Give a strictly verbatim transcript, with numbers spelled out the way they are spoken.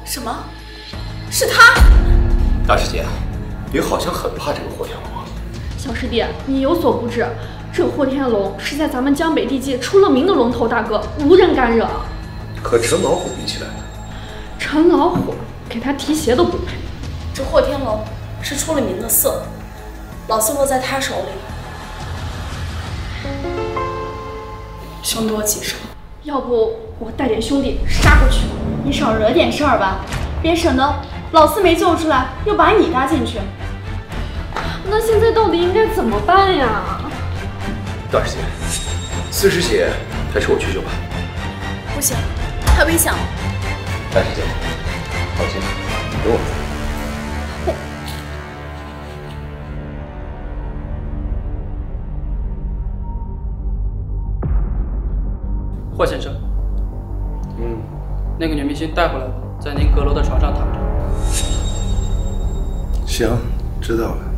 什么？是他？ 大师姐，你好像很怕这个霍天龙啊。 小师弟，你有所不知，这个霍天龙是在咱们江北地界出了名的龙头大哥，无人敢惹。 和陈老虎比起来呢？ 陈老虎给他提鞋都不配。 这霍天龙是出了名的色，老四落在他手里，凶多吉少。 要不我带点兄弟杀过去？ 你少惹点事儿吧，别省得老四没救出来，又把你搭进去。 那现在到底应该怎么办呀？ 大师姐，四师姐还是我去救吧。 不行，太危险了。 大师姐，放心，有我在。 霍先生， 嗯， 那个女明星带回来了，在您阁楼的床上躺着。 行，知道了。